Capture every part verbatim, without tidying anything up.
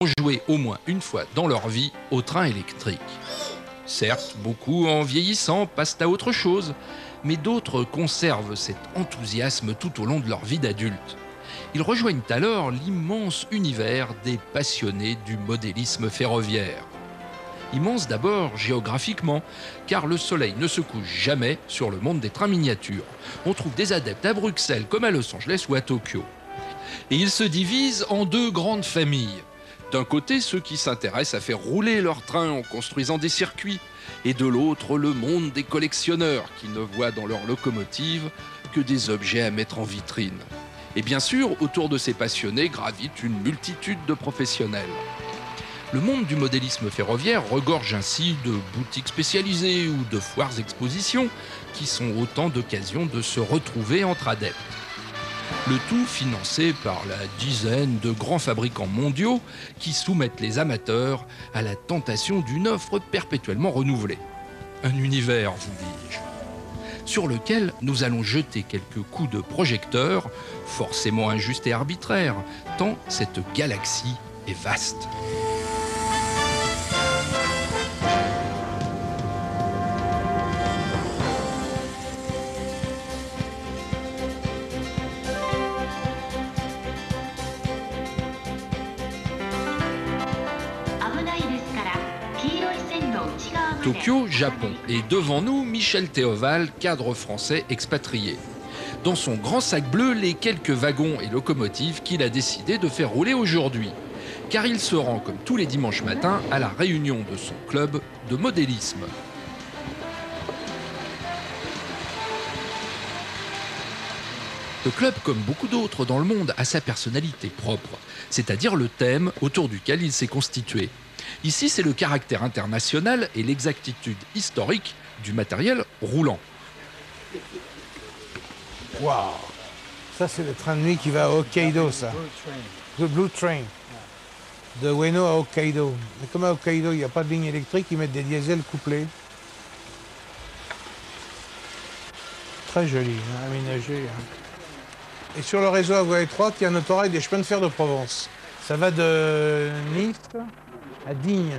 joué au moins une fois dans leur vie au train électrique. Certes, beaucoup en vieillissant passent à autre chose, mais d'autres conservent cet enthousiasme tout au long de leur vie d'adulte. Ils rejoignent alors l'immense univers des passionnés du modélisme ferroviaire. Immense d'abord géographiquement, car le soleil ne se couche jamais sur le monde des trains miniatures. On trouve des adeptes à Bruxelles comme à Los Angeles ou à Tokyo. Et ils se divisent en deux grandes familles. D'un côté, ceux qui s'intéressent à faire rouler leurs trains en construisant des circuits, et de l'autre, le monde des collectionneurs qui ne voient dans leurs locomotives que des objets à mettre en vitrine. Et bien sûr, autour de ces passionnés gravite une multitude de professionnels. Le monde du modélisme ferroviaire regorge ainsi de boutiques spécialisées ou de foires expositions qui sont autant d'occasions de se retrouver entre adeptes. Le tout financé par la dizaine de grands fabricants mondiaux qui soumettent les amateurs à la tentation d'une offre perpétuellement renouvelée. Un univers, vous dis-je, sur lequel nous allons jeter quelques coups de projecteur, forcément injustes et arbitraires, tant cette galaxie est vaste. Tokyo, Japon. Et devant nous, Michel Théoval, cadre français expatrié. Dans son grand sac bleu, les quelques wagons et locomotives qu'il a décidé de faire rouler aujourd'hui. Car il se rend, comme tous les dimanches matins, à la réunion de son club de modélisme. Le club, comme beaucoup d'autres dans le monde, a sa personnalité propre, c'est-à-dire le thème autour duquel il s'est constitué. Ici, c'est le caractère international et l'exactitude historique du matériel roulant. Waouh! Ça, c'est le train de nuit qui va à Hokkaido, ça. The Blue Train. De Ueno à Hokkaido. Mais comme à Hokkaido, il n'y a pas de ligne électrique, ils mettent des diesels couplés. Très joli, hein, aménagé. Hein. Et sur le réseau à voie étroite, il y a un autorail des chemins de fer de Provence. Ça va de Nice à Digne.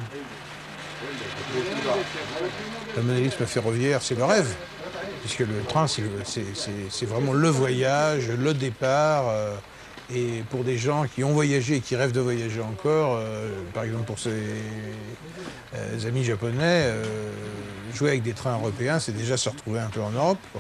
Le modélisme ferroviaire, c'est le rêve, puisque le train, c'est vraiment le voyage, le départ. Euh, et pour des gens qui ont voyagé et qui rêvent de voyager encore, euh, par exemple pour ces euh, amis japonais, euh, jouer avec des trains européens, c'est déjà se retrouver un peu en Europe, quoi.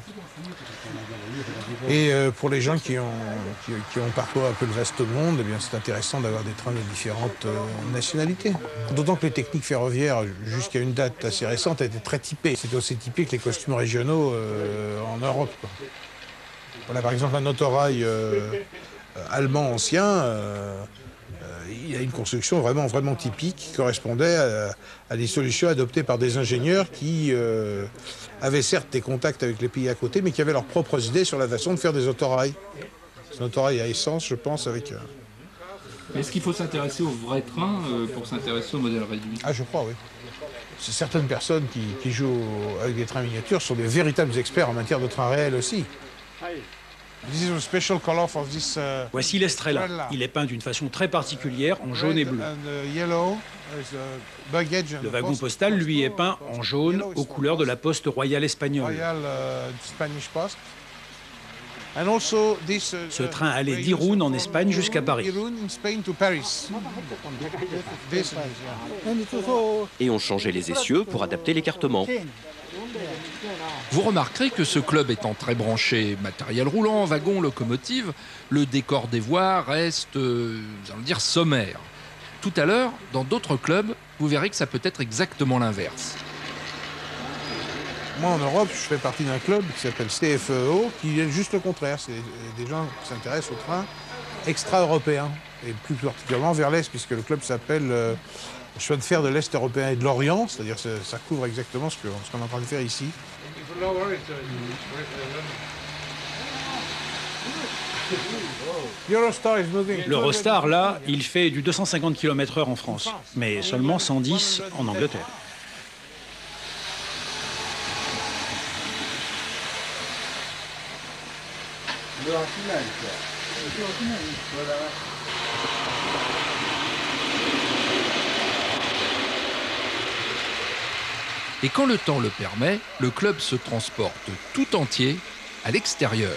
Et euh, pour les gens qui ont, qui, qui ont parcouru un peu le vaste monde, eh bien c'est intéressant d'avoir des trains de différentes euh, nationalités. D'autant que les techniques ferroviaires, jusqu'à une date assez récente, étaient très typées. C'était aussi typé que les costumes régionaux euh, en Europe, quoi. Voilà, par exemple, un autorail euh, allemand ancien, euh, euh, il a une construction vraiment, vraiment typique qui correspondait à, à des solutions adoptées par des ingénieurs qui euh, avaient certes des contacts avec les pays à côté, mais qui avaient leurs propres idées sur la façon de faire des autorails. C'est un autorail à essence, je pense, avec... Euh... Est-ce qu'il faut s'intéresser aux vrais trains euh, pour s'intéresser au modèle réduit? Ah, je crois, oui. Certaines personnes qui, qui jouent avec des trains miniatures sont des véritables experts en matière de trains réels aussi. Voici l'estrella. Il est peint d'une façon très particulière en jaune et bleu. Le wagon postal, lui, est peint en jaune aux couleurs de la poste royale espagnole. Ce train allait d'Irún en Espagne jusqu'à Paris. Et on changeait les essieux pour adapter l'écartement. Vous remarquerez que ce club étant très branché matériel roulant, wagon, locomotive, le décor des voies reste, euh, allons dire, sommaire. Tout à l'heure, dans d'autres clubs, vous verrez que ça peut être exactement l'inverse. Moi, en Europe, je fais partie d'un club qui s'appelle C F E O, qui est juste le contraire. C'est des gens qui s'intéressent aux trains extra-européens, et plus particulièrement vers l'Est, puisque le club s'appelle euh, chemin de fer de l'Est européen et de l'Orient, c'est-à-dire que ça couvre exactement ce qu'on ce qu'on est en train de faire ici. L'Eurostar, là, il fait du deux cent cinquante kilomètres heure en France, mais seulement cent dix en Angleterre. Et quand le temps le permet, le club se transporte tout entier à l'extérieur.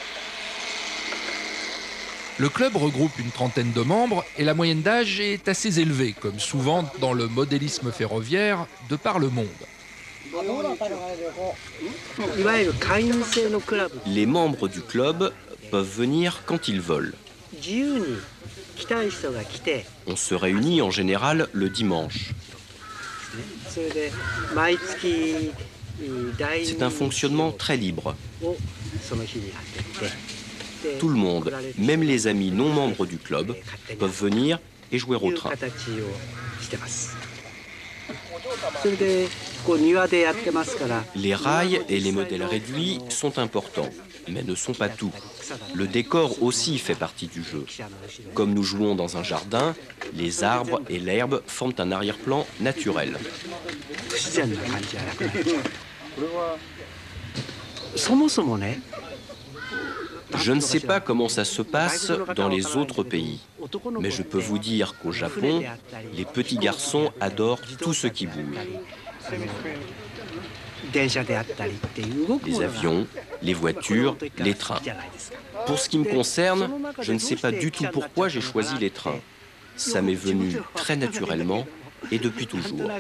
Le club regroupe une trentaine de membres et la moyenne d'âge est assez élevée, comme souvent dans le modélisme ferroviaire de par le monde. Les membres du club peuvent venir quand ils veulent. On se réunit en général le dimanche. C'est un fonctionnement très libre. Tout le monde, même les amis non membres du club, peuvent venir et jouer au train. Les rails et les modèles réduits sont importants, mais ne sont pas tout. Le décor aussi fait partie du jeu. Comme nous jouons dans un jardin, les arbres et l'herbe forment un arrière-plan naturel. Je ne sais pas comment ça se passe dans les autres pays, mais je peux vous dire qu'au Japon, les petits garçons adorent tout ce qui bouge. Les avions, les voitures, les trains. Pour ce qui me concerne, je ne sais pas du tout pourquoi j'ai choisi les trains. Ça m'est venu très naturellement et depuis toujours.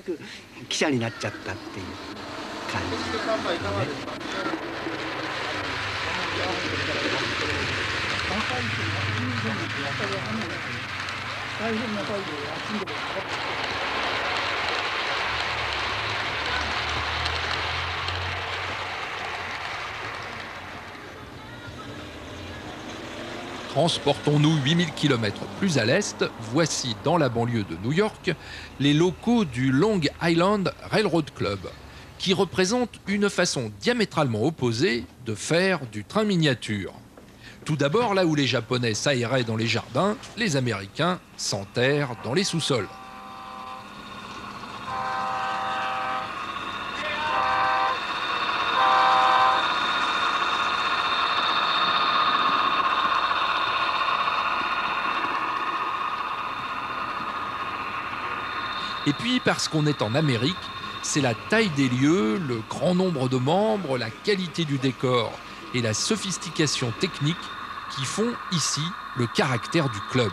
Transportons-nous huit mille kilomètres plus à l'est, voici dans la banlieue de New York les locaux du Long Island Railroad Club, qui représentent une façon diamétralement opposée de faire du train miniature. Tout d'abord, là où les Japonais s'aéraient dans les jardins, les Américains s'enterrent dans les sous-sols. Et puis, parce qu'on est en Amérique, c'est la taille des lieux, le grand nombre de membres, la qualité du décor et la sophistication technique qui font ici le caractère du club.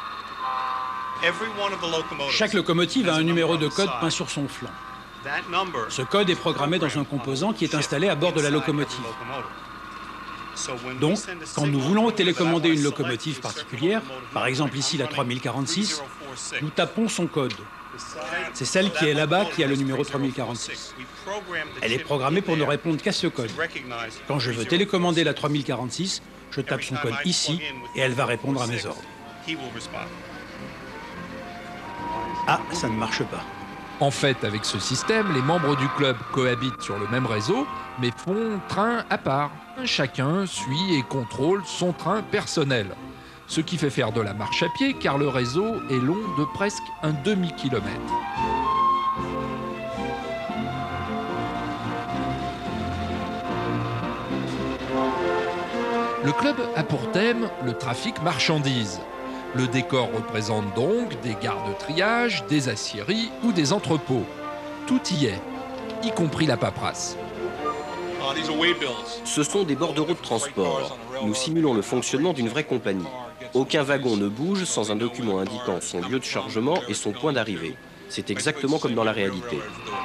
Chaque locomotive a un numéro de code peint sur son flanc. Ce code est programmé dans un composant qui est installé à bord de la locomotive. Donc, quand nous voulons télécommander une locomotive particulière, par exemple ici la trois mille quarante-six, nous tapons son code. C'est celle qui est là-bas qui a le numéro trois mille quarante-six. Elle est programmée pour ne répondre qu'à ce code. Quand je veux télécommander la trois mille quarante-six, je tape son code ici et elle va répondre à mes ordres. Ah, ça ne marche pas. En fait, avec ce système, les membres du club cohabitent sur le même réseau, mais font train à part. Chacun suit et contrôle son train personnel. Ce qui fait faire de la marche à pied, car le réseau est long de presque un demi-kilomètre. Le club a pour thème le trafic marchandises. Le décor représente donc des gares de triage, des aciéries ou des entrepôts. Tout y est, y compris la paperasse. Ce sont des bordereaux de transport. Nous simulons le fonctionnement d'une vraie compagnie. Aucun wagon ne bouge sans un document indiquant son lieu de chargement et son point d'arrivée. C'est exactement comme dans la réalité.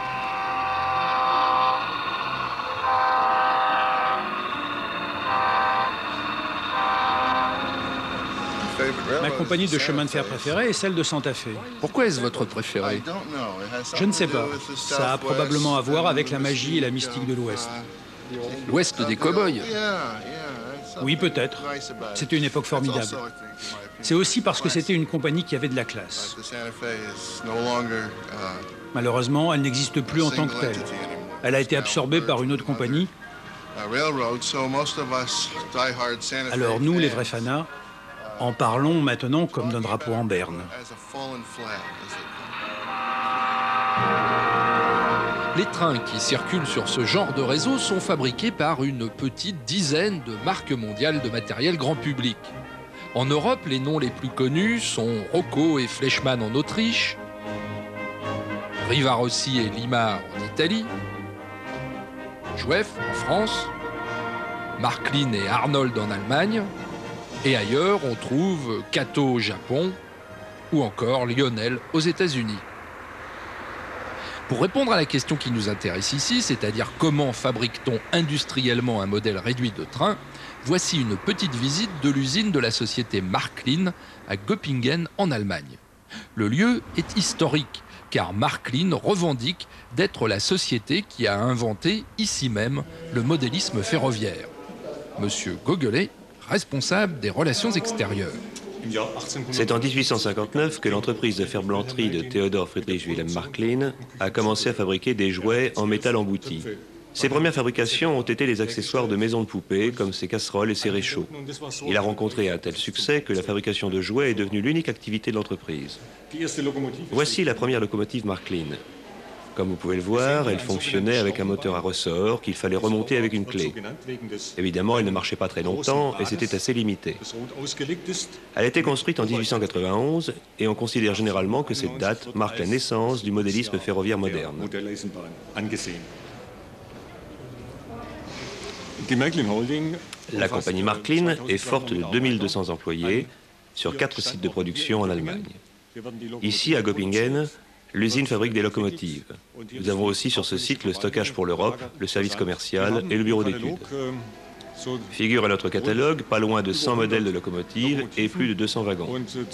Ma compagnie de chemin de fer préférée est celle de Santa Fe. Pourquoi est-ce votre préféré? Je ne sais pas. Ça a probablement à voir avec la magie et la mystique de l'Ouest. L'Ouest des cow-boys. Oui, peut-être. C'était une époque formidable. C'est aussi parce que c'était une compagnie qui avait de la classe. Malheureusement, elle n'existe plus en tant que telle. Elle a été absorbée par une autre compagnie. Alors nous, les vrais fanas, en parlons maintenant comme d'un drapeau en berne. Les trains qui circulent sur ce genre de réseau sont fabriqués par une petite dizaine de marques mondiales de matériel grand public. En Europe, les noms les plus connus sont Rocco et Fleischmann en Autriche, Rivarossi et Lima en Italie, Jouef en France, Marklin et Arnold en Allemagne, et ailleurs on trouve Kato au Japon ou encore Lionel aux États-Unis. Pour répondre à la question qui nous intéresse ici, c'est-à-dire comment fabrique-t-on industriellement un modèle réduit de train, voici une petite visite de l'usine de la société Marklin à Göppingen en Allemagne. Le lieu est historique, car Marklin revendique d'être la société qui a inventé ici même le modélisme ferroviaire. Monsieur Gogelet, responsable des relations extérieures. C'est en dix-huit cent cinquante-neuf que l'entreprise de ferblanterie de Theodor Friedrich Wilhelm Marklin a commencé à fabriquer des jouets en métal embouti. Ses premières fabrications ont été des accessoires de maisons de poupées, comme ses casseroles et ses réchauds. Il a rencontré un tel succès que la fabrication de jouets est devenue l'unique activité de l'entreprise. Voici la première locomotive Marklin. Comme vous pouvez le voir, elle fonctionnait avec un moteur à ressort qu'il fallait remonter avec une clé. Évidemment, elle ne marchait pas très longtemps et c'était assez limité. Elle a été construite en dix-huit cent quatre-vingt-onze et on considère généralement que cette date marque la naissance du modélisme ferroviaire moderne. La compagnie Marklin est forte de deux mille deux cents employés sur quatre sites de production en Allemagne. Ici, à Göppingen, l'usine fabrique des locomotives. Nous avons aussi sur ce site le stockage pour l'Europe, le service commercial et le bureau d'études. Figure à notre catalogue pas loin de cent modèles de locomotives et plus de deux cents wagons.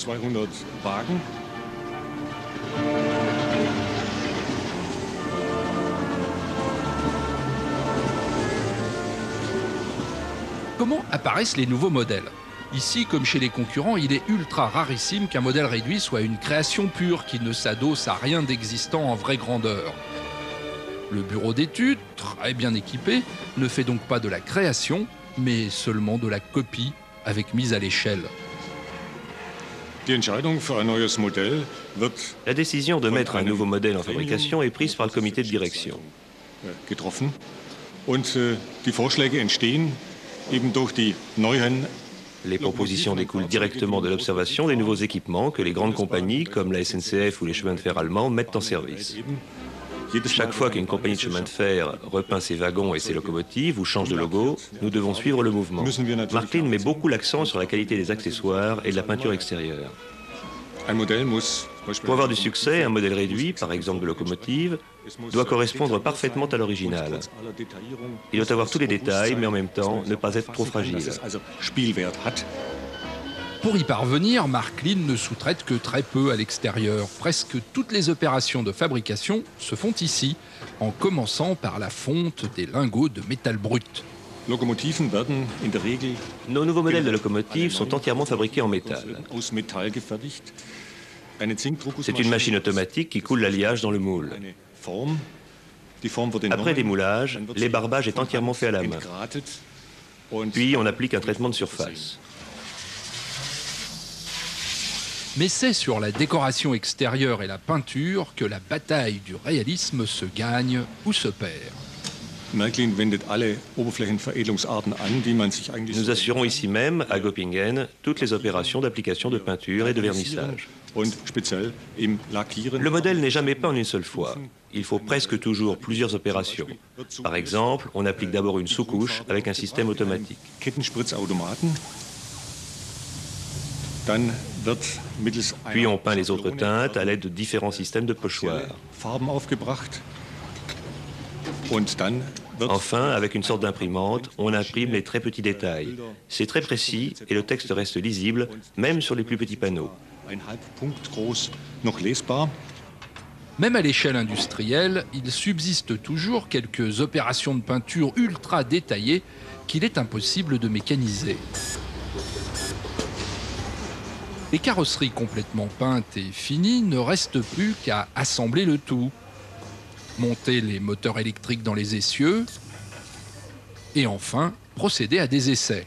Comment apparaissent les nouveaux modèles ? Ici, comme chez les concurrents, il est ultra rarissime qu'un modèle réduit soit une création pure qui ne s'adosse à rien d'existant en vraie grandeur. Le bureau d'études, très bien équipé, ne fait donc pas de la création, mais seulement de la copie avec mise à l'échelle. La décision de mettre un nouveau modèle en fabrication est prise par le comité de direction. Les propositions découlent directement de l'observation des nouveaux équipements que les grandes compagnies, comme la S N C F ou les chemins de fer allemands, mettent en service. Chaque fois qu'une compagnie de chemin de fer repeint ses wagons et ses locomotives ou change de logo, nous devons suivre le mouvement. Marklin met beaucoup l'accent sur la qualité des accessoires et de la peinture extérieure. Pour avoir du succès, un modèle réduit, par exemple de locomotive, doit correspondre parfaitement à l'original. Il doit avoir tous les détails, mais en même temps ne pas être trop fragile. Pour y parvenir, Marklin ne sous-traite que très peu à l'extérieur. Presque toutes les opérations de fabrication se font ici, en commençant par la fonte des lingots de métal brut. Nos nouveaux modèles de locomotives sont entièrement fabriqués en métal. C'est une machine automatique qui coule l'alliage dans le moule. Après démoulage, l'ébarbage est entièrement fait à la main. Puis on applique un traitement de surface. Mais c'est sur la décoration extérieure et la peinture que la bataille du réalisme se gagne ou se perd. Nous assurons ici même, à Göppingen, toutes les opérations d'application de peinture et de vernissage. Le modèle n'est jamais peint en une seule fois. Il faut presque toujours plusieurs opérations. Par exemple, on applique d'abord une sous-couche avec un système automatique. Puis on peint les autres teintes à l'aide de différents systèmes de pochoirs. Enfin, avec une sorte d'imprimante, on imprime les très petits détails. C'est très précis et le texte reste lisible, même sur les plus petits panneaux. Même à l'échelle industrielle, il subsiste toujours quelques opérations de peinture ultra détaillées qu'il est impossible de mécaniser. Les carrosseries complètement peintes et finies ne restent plus qu'à assembler le tout. Monter les moteurs électriques dans les essieux et enfin procéder à des essais.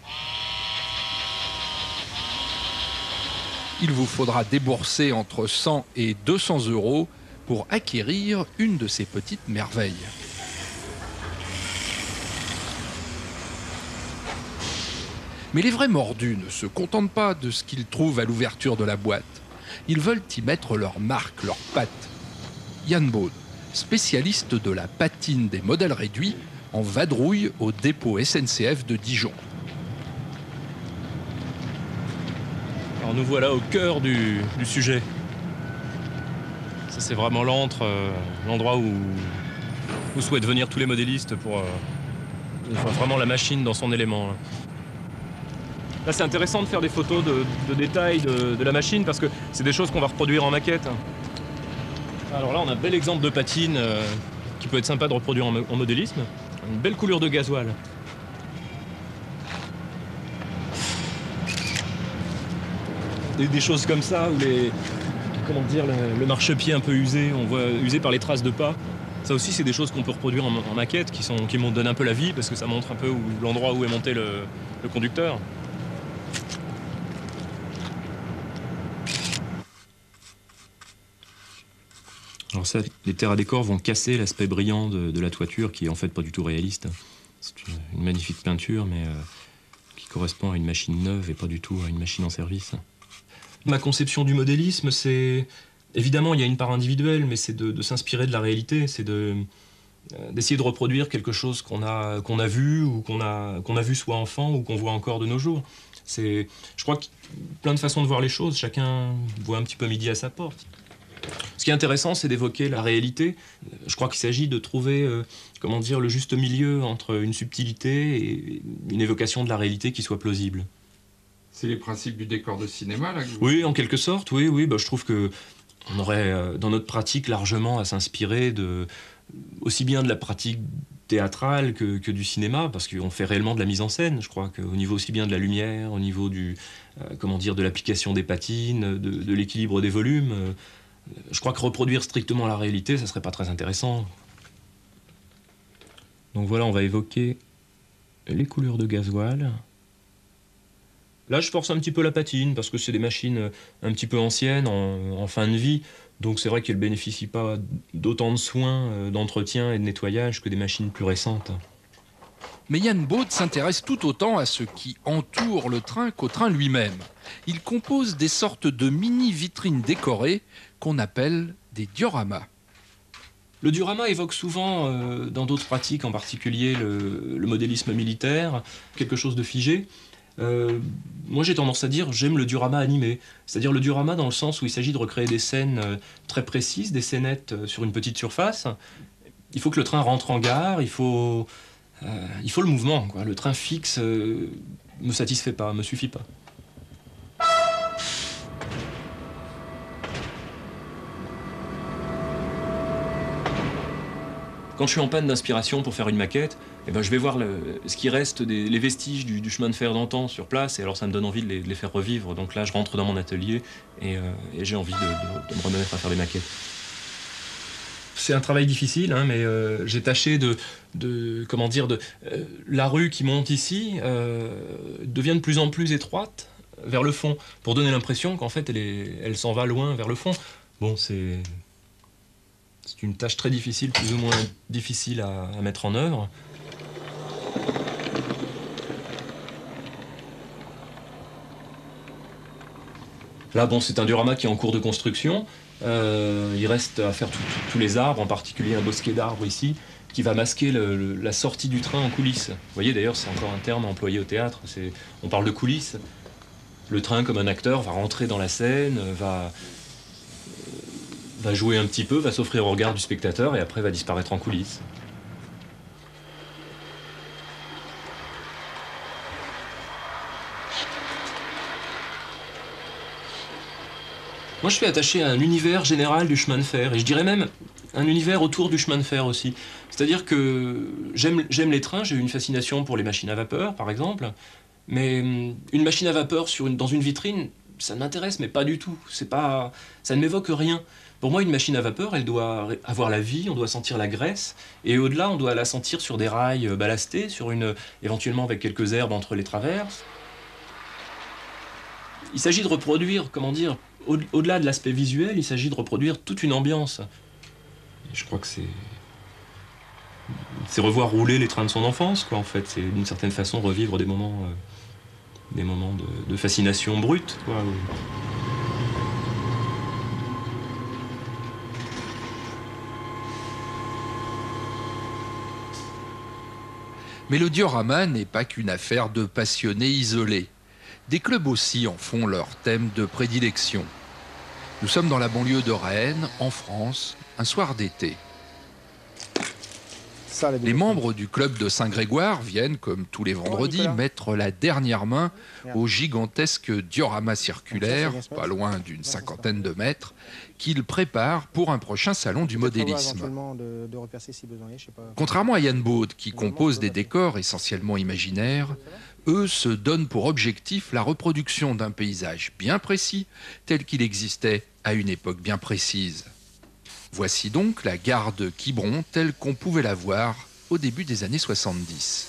Il vous faudra débourser entre cent et deux cents euros pour acquérir une de ces petites merveilles. Mais les vrais mordus ne se contentent pas de ce qu'ils trouvent à l'ouverture de la boîte. Ils veulent y mettre leur marque, leur patte. Yann Baud, spécialiste de la patine des modèles réduits, en vadrouille au dépôt S N C F de Dijon. Alors nous voilà au cœur du, du sujet. Ça c'est vraiment l'antre, euh, l'endroit où, où souhaitent venir tous les modélistes pour euh, vraiment la machine dans son élément. Là, là c'est intéressant de faire des photos de, de détails de, de la machine parce que c'est des choses qu'on va reproduire en maquette. Alors là on a un bel exemple de patine euh, qui peut être sympa de reproduire en, en modélisme. Une belle coulure de gasoil. Des, des choses comme ça où les, comment dire, le, le marchepied un peu usé, on voit usé par les traces de pas. Ça aussi c'est des choses qu'on peut reproduire en, en maquette qui, sont, qui donnent un peu la vie parce que ça montre un peu l'endroit où est monté le, le conducteur. Alors ça, les terres à décor vont casser l'aspect brillant de, de la toiture qui est en fait pas du tout réaliste. C'est une, une magnifique peinture mais euh, qui correspond à une machine neuve et pas du tout à une machine en service. Ma conception du modélisme, c'est... Évidemment, il y a une part individuelle, mais c'est de, de s'inspirer de la réalité, c'est de, euh, d'essayer de reproduire quelque chose qu'on a, qu'on a vu ou qu'on a, qu'on a vu soit enfant ou qu'on voit encore de nos jours. C'est, je crois qu'il y a plein de façons de voir les choses, chacun voit un petit peu midi à sa porte. Ce qui est intéressant, c'est d'évoquer la réalité. Je crois qu'il s'agit de trouver, euh, comment dire, le juste milieu entre une subtilité et une évocation de la réalité qui soit plausible. C'est les principes du décor de cinéma, là que vous... Oui, en quelque sorte, oui, oui. Bah, je trouve que on aurait, euh, dans notre pratique, largement à s'inspirer de, aussi bien de la pratique théâtrale que, que du cinéma, parce qu'on fait réellement de la mise en scène. Je crois qu'au niveau aussi bien de la lumière, au niveau du, euh, comment dire, de l'application des patines, de, de l'équilibre des volumes, euh, je crois que reproduire strictement la réalité, ça serait pas très intéressant. Donc voilà, on va évoquer les couleurs de gasoil. Là, je force un petit peu la patine parce que c'est des machines un petit peu anciennes, en, en fin de vie. Donc c'est vrai qu'elles ne bénéficient pas d'autant de soins, d'entretien et de nettoyage que des machines plus récentes. Mais Yann Baud s'intéresse tout autant à ce qui entoure le train qu'au train lui-même. Il compose des sortes de mini-vitrines décorées qu'on appelle des dioramas. Le diorama évoque souvent, euh, dans d'autres pratiques, en particulier le, le modélisme militaire, quelque chose de figé. Euh, moi j'ai tendance à dire j'aime le diorama animé, c'est-à-dire le diorama dans le sens où il s'agit de recréer des scènes euh, très précises, des scénettes euh, sur une petite surface. Il faut que le train rentre en gare, il faut, euh, il faut le mouvement, quoi. Le train fixe euh, me satisfait pas, me suffit pas. Quand je suis en panne d'inspiration pour faire une maquette, eh ben, je vais voir le, ce qui reste, des, les vestiges du, du chemin de fer d'antan sur place, et alors ça me donne envie de les, de les faire revivre. Donc là, je rentre dans mon atelier et, euh, et j'ai envie de, de, de me remettre à faire des maquettes. C'est un travail difficile, hein, mais euh, j'ai tâché de, de, comment dire, de, euh, la rue qui monte ici euh, devient de plus en plus étroite vers le fond, pour donner l'impression qu'en fait, elle, est, elle s'en va loin vers le fond. Bon, c'est... C'est une tâche très difficile, plus ou moins difficile à, à mettre en œuvre. Là, bon, c'est un diorama qui est en cours de construction. Euh, il reste à faire tous les arbres, en particulier un bosquet d'arbres ici, qui va masquer le, le, la sortie du train en coulisses. Vous voyez, d'ailleurs, c'est encore un terme employé au théâtre. On parle de coulisses. Le train, comme un acteur, va rentrer dans la scène, va... va jouer un petit peu, va s'offrir au regard du spectateur et après va disparaître en coulisses. Moi je suis attaché à un univers général du chemin de fer et je dirais même un univers autour du chemin de fer aussi. C'est-à-dire que j'aime j'aime les trains, j'ai eu une fascination pour les machines à vapeur par exemple, mais une machine à vapeur sur une, dans une vitrine, ça m'intéresse mais pas du tout. C'est pas, ça ne m'évoque rien. Pour moi, une machine à vapeur, elle doit avoir la vie, on doit sentir la graisse, et au-delà, on doit la sentir sur des rails ballastés, sur une, éventuellement avec quelques herbes entre les traverses. Il s'agit de reproduire, comment dire, au- au-delà de l'aspect visuel, il s'agit de reproduire toute une ambiance. Et je crois que c'est... c'est revoir rouler les trains de son enfance, quoi, en fait. C'est d'une certaine façon revivre des moments, euh, des moments de, de fascination brute, quoi. où- Mais le diorama n'est pas qu'une affaire de passionnés isolés. Des clubs aussi en font leur thème de prédilection. Nous sommes dans la banlieue de Rennes, en France, un soir d'été. Les membres du club de Saint-Grégoire viennent, comme tous les vendredis, mettre la dernière main au gigantesque diorama circulaire, pas loin d'une cinquantaine de mètres, qu'ils préparent pour un prochain salon du modélisme. Contrairement à Yann Baud, qui compose des décors essentiellement imaginaires, eux se donnent pour objectif la reproduction d'un paysage bien précis, tel qu'il existait à une époque bien précise. Voici donc la gare de Quiberon telle qu'on pouvait la voir au début des années soixante-dix.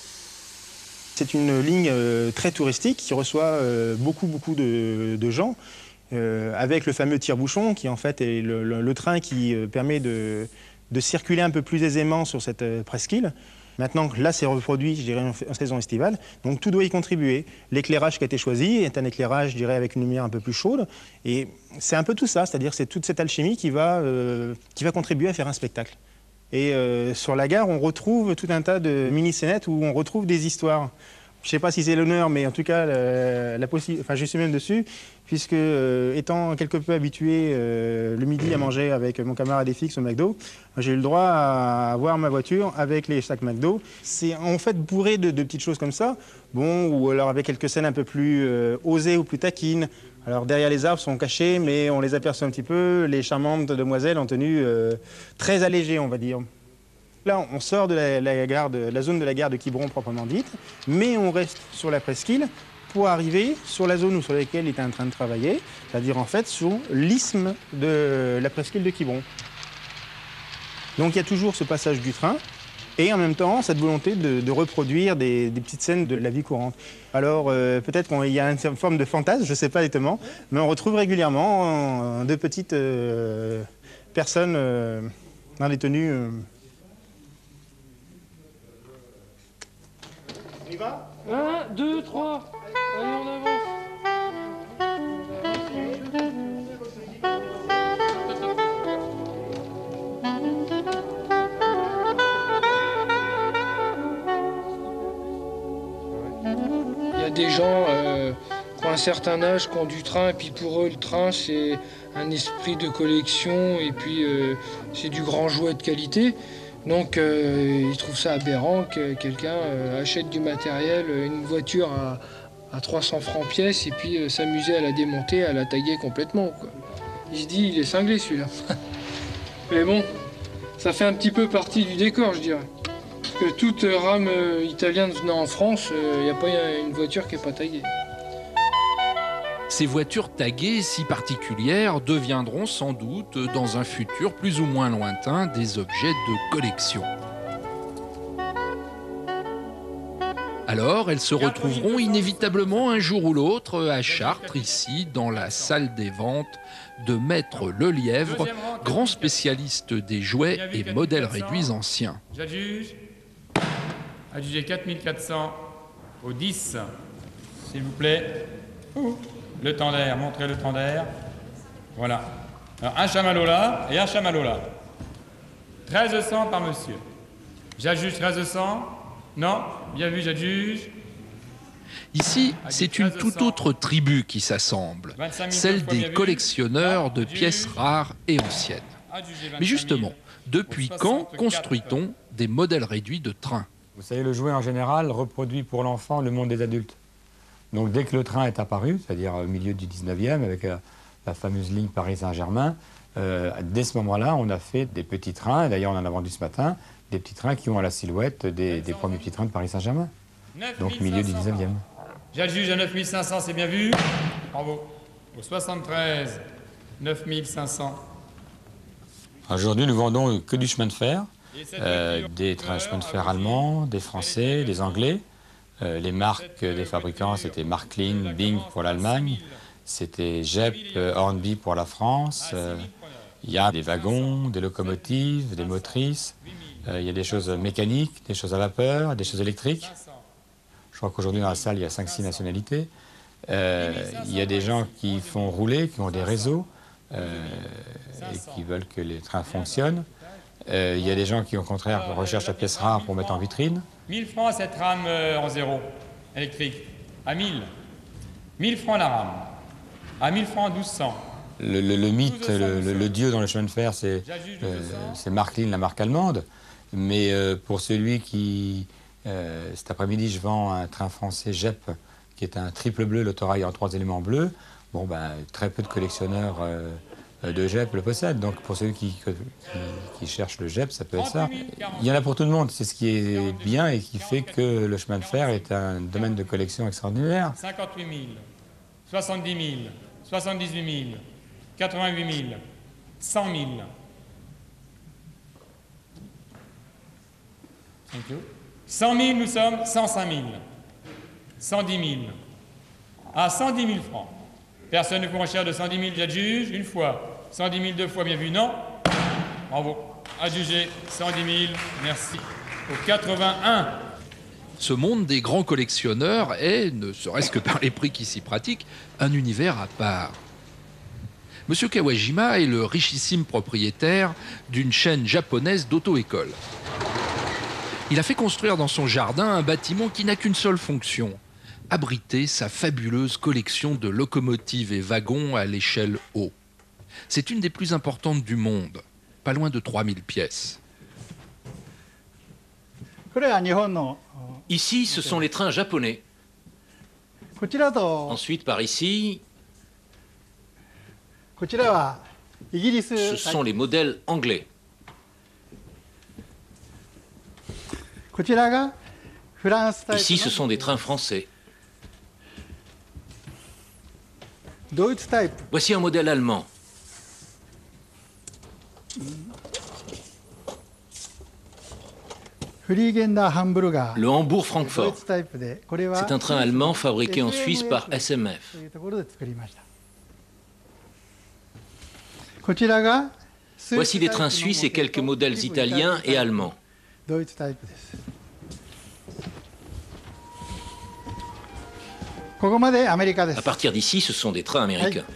C'est une ligne euh, très touristique qui reçoit euh, beaucoup, beaucoup de, de gens, euh, avec le fameux tire-bouchon qui en fait est le, le, le train qui euh, permet de, de circuler un peu plus aisément sur cette euh, presqu'île. Maintenant, là, c'est reproduit, je dirais, en, en saison estivale, donc tout doit y contribuer. L'éclairage qui a été choisi est un éclairage, je dirais, avec une lumière un peu plus chaude, et c'est un peu tout ça, c'est-à-dire c'est toute cette alchimie qui va, euh, qui va contribuer à faire un spectacle. Et euh, sur la gare, on retrouve tout un tas de mini-scénettes où on retrouve des histoires. Je ne sais pas si c'est l'honneur, mais en tout cas, la, la possi- enfin, je suis même dessus, puisque euh, étant quelque peu habitué euh, le midi à manger avec mon camarade F X au McDo, j'ai eu le droit à avoir ma voiture avec les sacs McDo. C'est en fait bourré de, de petites choses comme ça, bon, ou alors avec quelques scènes un peu plus euh, osées ou plus taquines. Alors derrière les arbres sont cachés, mais on les aperçoit un petit peu, les charmantes demoiselles en tenue euh, très allégée, on va dire. Là, on sort de la, la, gare de, la zone de la gare de Quiberon proprement dite, mais on reste sur la presqu'île pour arriver sur la zone sur laquelle il était en train de travailler, c'est-à-dire en fait sur l'isthme de la presqu'île de Quiberon. Donc il y a toujours ce passage du train et en même temps cette volonté de, de reproduire des, des petites scènes de la vie courante. Alors euh, peut-être qu'il y a une forme de fantasme, je ne sais pas exactement, mais on retrouve régulièrement euh, de petites euh, personnes euh, dans des tenues... Euh, On y va ? Un, deux, trois. Allez, on avance. Il y a des gens euh, qui ont un certain âge, qui ont du train, et puis pour eux, le train, c'est un esprit de collection, et puis euh, c'est du grand jouet de qualité. Donc euh, ils trouvent ça aberrant que quelqu'un euh, achète du matériel, une voiture à, à trois cents francs pièce et puis euh, s'amuser à la démonter, à la taguer complètement, quoi. Il se dit, il est cinglé celui-là. Mais bon, ça fait un petit peu partie du décor, je dirais. Parce que toute rame euh, italienne venant en France, il euh, n'y a pas une voiture qui n'est pas taguée. Ces voitures taguées si particulières deviendront sans doute, dans un futur plus ou moins lointain, des objets de collection. Alors, elles se retrouveront inévitablement un jour ou l'autre à Chartres, ici, dans la salle des ventes de Maître Lelièvre, grand spécialiste des jouets et modèles réduits anciens. J'adjuge. Adjugé quatre mille quatre cents au dix, s'il vous plaît. Ouh. Le tendaire, montrez le tendaire. Voilà. Alors, un chamallow là et un chamallow là. treize cents par monsieur. J'adjuge treize cents. Non, bien vu, j'adjuge. Ici, c'est une toute autre tribu qui s'assemble, celle des collectionneurs de pièces rares et anciennes. Mais justement, depuis quand construit-on des modèles réduits de trains ? Vous savez, le jouet en général reproduit pour l'enfant le monde des adultes. Donc dès que le train est apparu, c'est-à-dire au milieu du dix-neuvième, avec euh, la fameuse ligne Paris-Saint-Germain, euh, dès ce moment-là, on a fait des petits trains, d'ailleurs on en a vendu ce matin, des petits trains qui ont la silhouette des, des premiers petits trains de Paris-Saint-Germain, donc milieu du dix-neuvième. J'adjuge à neuf mille cinq cents, c'est bien vu. Bravo. Au soixante-treize, neuf mille cinq cents. Aujourd'hui, nous vendons que du chemin de fer, euh, des trains de chemin de fer allemands, des français, des anglais. Euh, les marques des fabricants, c'était Märklin, Bing pour l'Allemagne, c'était Jep, euh, Hornby pour la France. Euh, il y a des wagons, des locomotives, des motrices. Euh, il y a des choses mécaniques, des choses à vapeur, des choses électriques. Je crois qu'aujourd'hui dans la salle, il y a cinq six nationalités. Euh, il y a des gens qui font rouler, qui ont des réseaux euh, et qui veulent que les trains fonctionnent. Euh, Il y a des gens qui, au contraire, recherchent la pièce rare pour mettre en vitrine. mille francs cette rame euh, en zéro, électrique. À mille. mille francs la rame. À mille francs douze cents. Le, le, le mythe, le, le, le dieu dans le chemin de fer, c'est euh, Märklin, la marque allemande. Mais euh, pour celui qui... Euh, cet après-midi, je vends un train français J E P, qui est un triple bleu, l'autorail en trois éléments bleus. Bon, ben, très peu de collectionneurs euh, de J E P le possèdent. Donc, pour celui qui, qui, qui cherche le J E P, ça peut être ça. Il y en a pour tout le monde. C'est ce qui est bien et qui fait que le chemin de fer est un domaine de collection extraordinaire. cinquante-huit mille, soixante-dix mille, soixante-dix-huit mille, quatre-vingt-huit mille, cent mille. cent mille, nous sommes cent cinq mille. cent dix mille. À cent dix mille francs. Personne ne court en cher de cent dix mille, j'adjuge, une fois. cent dix mille, deux fois, bien vu, non. Bravo. Adjugé, cent dix mille, merci. Au quatre-vingt-un. Ce monde des grands collectionneurs est, ne serait-ce que par les prix qui s'y pratiquent, un univers à part. Monsieur Kawajima est le richissime propriétaire d'une chaîne japonaise d'auto-école. Il a fait construire dans son jardin un bâtiment qui n'a qu'une seule fonction, abriter sa fabuleuse collection de locomotives et wagons à l'échelle O. C'est une des plus importantes du monde, pas loin de trois mille pièces. Ici, ce sont les trains japonais. Ensuite, par ici, ce sont les modèles anglais. Ici, ce sont des trains français. Voici un modèle allemand. Le Hambourg-Francfort. C'est un train allemand fabriqué en Suisse par S M F. Voici des trains suisses et quelques modèles italiens et allemands. À partir d'ici, ce sont des trains américains.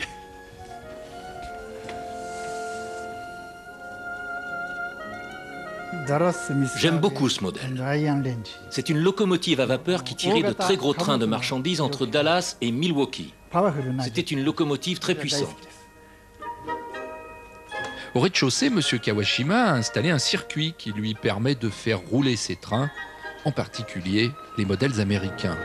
J'aime beaucoup ce modèle. C'est une locomotive à vapeur qui tirait de très gros trains de marchandises entre Dallas et Milwaukee. C'était une locomotive très puissante. Au rez-de-chaussée, M. Kawashima a installé un circuit qui lui permet de faire rouler ses trains, en particulier les modèles américains.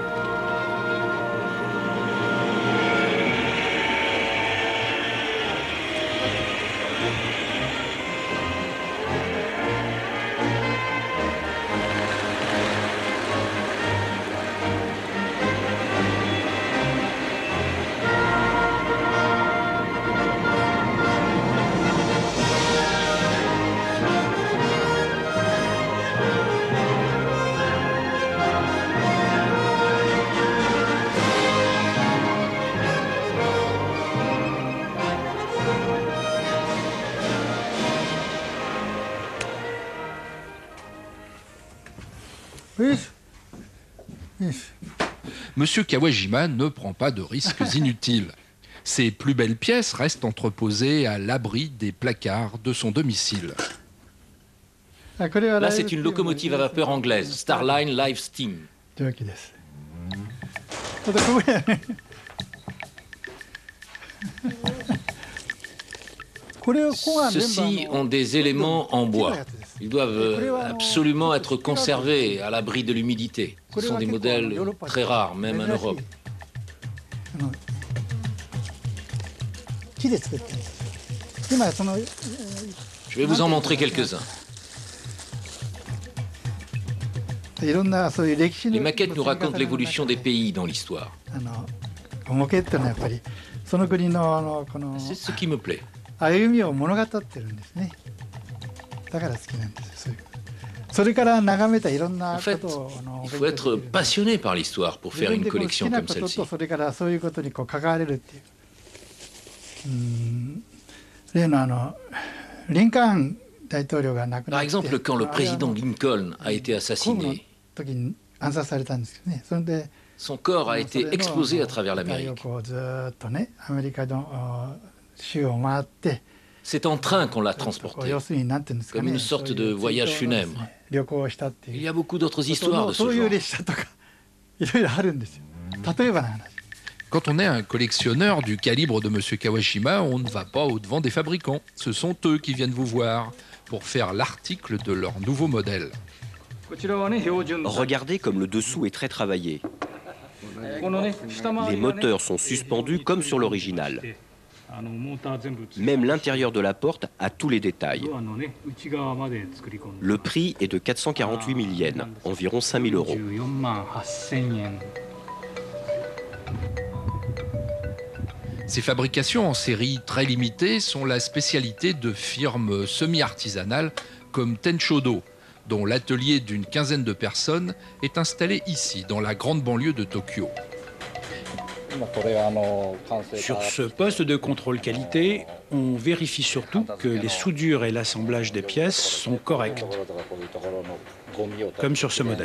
Monsieur Kawajima ne prend pas de risques inutiles. Ses plus belles pièces restent entreposées à l'abri des placards de son domicile. Là, c'est une locomotive à vapeur anglaise, Starline Live Steam. Ceux-ci ont des éléments en bois. Ils doivent absolument être conservés à l'abri de l'humidité. Ce sont des modèles très rares, même en Europe. Je vais vous en montrer quelques-uns. Les maquettes nous racontent l'évolution des pays dans l'histoire. C'est ce qui me plaît. En fait, il faut être passionné par l'histoire pour faire une collection comme celle-ci. Par exemple, quand le président Lincoln a été assassiné, son corps a été exposé à travers l'Amérique. C'est en train qu'on l'a transporté, comme une sorte de voyage funèbre. Il y a beaucoup d'autres histoires de ce genre. Quand on est un collectionneur du calibre de M. Kawashima, on ne va pas au-devant des fabricants. Ce sont eux qui viennent vous voir pour faire l'article de leur nouveau modèle. Regardez comme le dessous est très travaillé. Les moteurs sont suspendus comme sur l'original. Même l'intérieur de la porte a tous les détails. Le prix est de quatre cent quarante-huit mille yens, environ cinq mille euros. Ces fabrications en série très limitée sont la spécialité de firmes semi-artisanales comme Tenshodo, dont l'atelier d'une quinzaine de personnes est installé ici, dans la grande banlieue de Tokyo. Sur ce poste de contrôle qualité, on vérifie surtout que les soudures et l'assemblage des pièces sont corrects, comme sur ce modèle.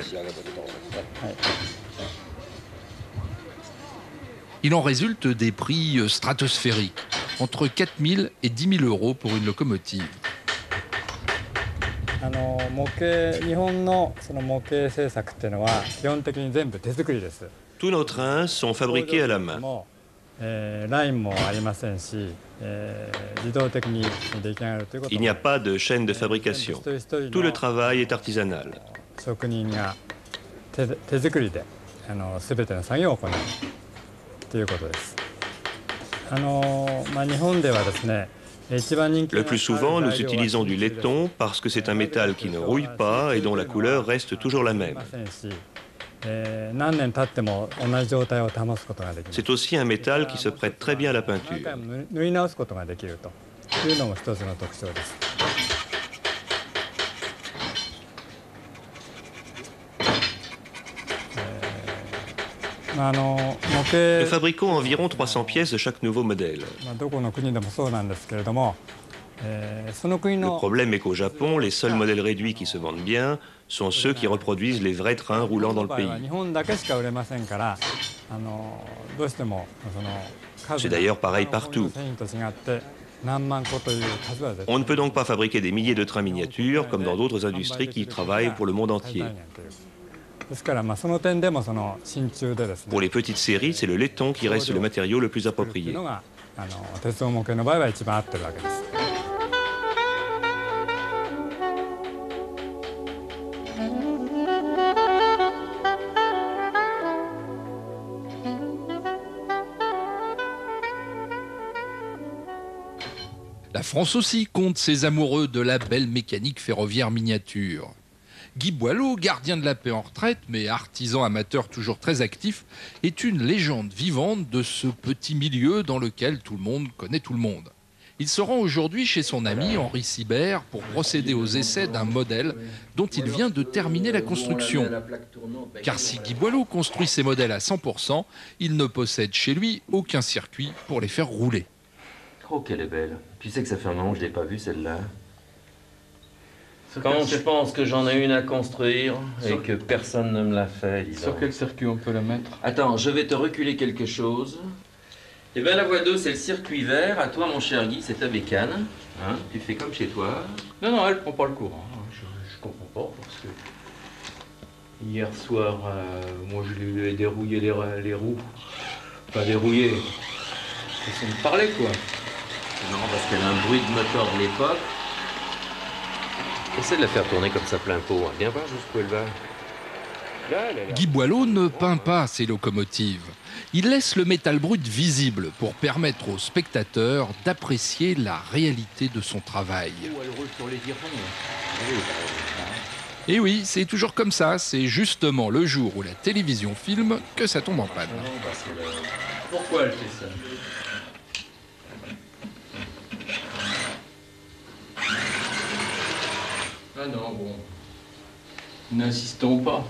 Il en résulte des prix stratosphériques, entre quatre mille et dix mille euros pour une locomotive. Tous nos trains sont fabriqués à la main. Il n'y a pas de chaîne de fabrication. Tout le travail est artisanal. Le plus souvent, nous utilisons du laiton parce que c'est un métal qui ne rouille pas et dont la couleur reste toujours la même. C'est aussi un métal qui se prête très bien à la peinture. Nous fabriquons environ trois cents pièces de chaque nouveau modèle. Le problème est qu'au Japon, les seuls modèles réduits qui se vendent bien sont ceux qui reproduisent les vrais trains roulant dans le pays. C'est d'ailleurs pareil partout. On ne peut donc pas fabriquer des milliers de trains miniatures comme dans d'autres industries qui travaillent pour le monde entier. Pour les petites séries, c'est le laiton qui reste le matériau le plus approprié. La France aussi compte ses amoureux de la belle mécanique ferroviaire miniature. Guy Boileau, gardien de la paix en retraite, mais artisan amateur toujours très actif, est une légende vivante de ce petit milieu dans lequel tout le monde connaît tout le monde. Il se rend aujourd'hui chez son ami Henri Sibert pour procéder aux essais d'un modèle dont il vient de terminer la construction. Car si Guy Boileau construit ses modèles à cent pour cent, il ne possède chez lui aucun circuit pour les faire rouler. Oh, qu'elle est belle. Tu sais que ça fait un moment que je ne l'ai pas vue, celle-là. Quand je pense que j'en ai une à construire et que personne ne me l'a fait, disons. Sur quel circuit on peut la mettre? Attends, je vais te reculer quelque chose. Eh bien, la voie deux, c'est le circuit vert. À toi, mon cher Guy, c'est ta bécane. Hein, tu fais comme chez toi. Non, non, elle prend pas le courant. Je, je comprends pas, parce que hier soir, euh, moi, je lui ai dérouillé les, les roues. Pas dérouillé. Façon de parler, quoi. Non, parce qu'elle a un bruit de moteur de l'époque. Essaie de la faire tourner comme ça plein pot. Viens voir jusqu'où elle va. Là, elle est là. Guy Boileau ne peint pas ses locomotives. Il laisse le métal brut visible pour permettre aux spectateurs d'apprécier la réalité de son travail. Et oui, c'est toujours comme ça. C'est justement le jour où la télévision filme que ça tombe en panne. Pourquoi elle fait ça? Ah non, bon. N'insistons pas.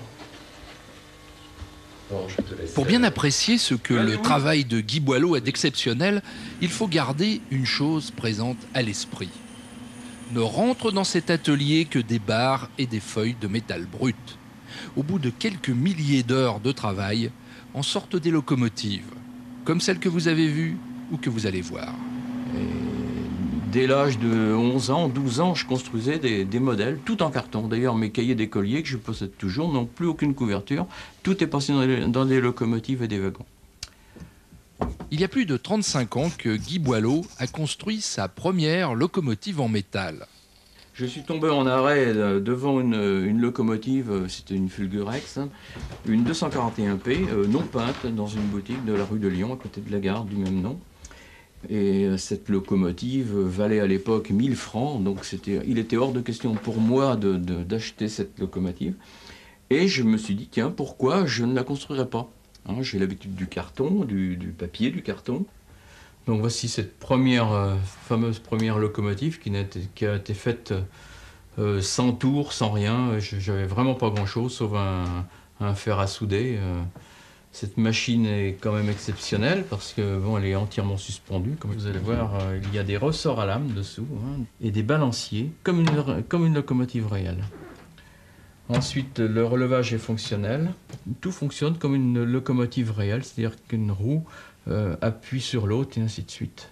Bon, je te laisse. Pour bien apprécier ce que le travail de Guy Boileau a d'exceptionnel, il faut garder une chose présente à l'esprit. Ne rentrent dans cet atelier que des barres et des feuilles de métal brut. Au bout de quelques milliers d'heures de travail, en sortent des locomotives, comme celles que vous avez vues ou que vous allez voir. Et Dès l'âge de onze ans, douze ans, je construisais des, des modèles, tout en carton. D'ailleurs, mes cahiers d'écolier que je possède toujours n'ont plus aucune couverture. Tout est passé dans des, dans des locomotives et des wagons. Il y a plus de trente-cinq ans que Guy Boileau a construit sa première locomotive en métal. Je suis tombé en arrêt devant une, une locomotive, c'était une Fulgurex, une deux cent quarante et un P, euh, non peinte, dans une boutique de la rue de Lyon, à côté de la gare du même nom. Et cette locomotive valait à l'époque mille francs, donc c'était, il était hors de question pour moi de, de, d'acheter cette locomotive. Et je me suis dit, tiens, pourquoi je ne la construirais pas, hein, j'ai l'habitude du carton, du, du papier, du carton. Donc voici cette première, euh, fameuse première locomotive qui, n'a été, qui a été faite euh, sans tour, sans rien. J'avais vraiment pas grand-chose, sauf un, un fer à souder. Euh. Cette machine est quand même exceptionnelle parce que bon, elle est entièrement suspendue. Comme vous allez voir, euh, il y a des ressorts à lame dessous, hein, et des balanciers, comme une, comme une locomotive réelle. Ensuite, le relevage est fonctionnel. Tout fonctionne comme une locomotive réelle, c'est-à-dire qu'une roue euh, appuie sur l'autre et ainsi de suite.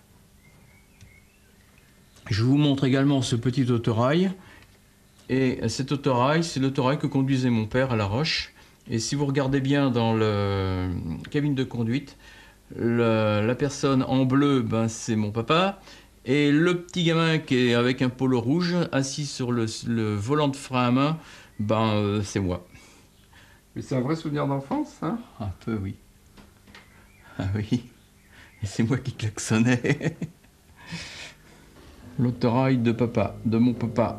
Je vous montre également ce petit autorail. Et cet autorail, c'est l'autorail que conduisait mon père à La Roche. Et si vous regardez bien dans la cabine de conduite, le, la personne en bleu, ben, c'est mon papa. Et le petit gamin qui est avec un polo rouge, assis sur le, le volant de frein à main, ben, euh, c'est moi. Mais c'est un vrai souvenir d'enfance, hein? Un peu, oui. Ah oui. Et c'est moi qui klaxonnais. L'autorail de papa, de mon papa.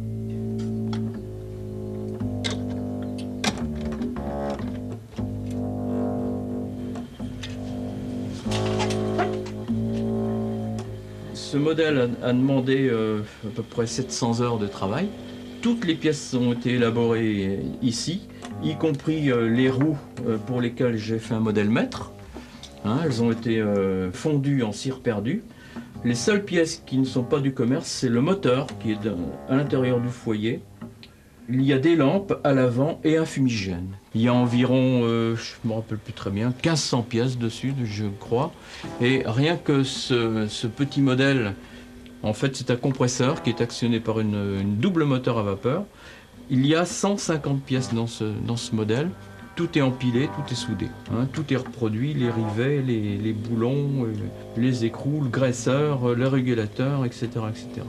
Ce modèle a, a demandé euh, à peu près sept cents heures de travail. Toutes les pièces ont été élaborées ici, y compris euh, les roues euh, pour lesquelles j'ai fait un modèle maître. Hein, elles ont été euh, fondues en cire perdue. Les seules pièces qui ne sont pas du commerce, c'est le moteur qui est à l'intérieur du foyer. Il y a des lampes à l'avant et un fumigène. Il y a environ, euh, je ne me rappelle plus très bien, mille cinq cents pièces dessus, je crois. Et rien que ce, ce petit modèle, en fait, c'est un compresseur qui est actionné par une, une double moteur à vapeur. Il y a cent cinquante pièces dans ce, dans ce modèle. Tout est empilé, tout est soudé. Hein, tout est reproduit, les rivets, les, les boulons, les écrous, le graisseur, le régulateur, et cetera, et cetera.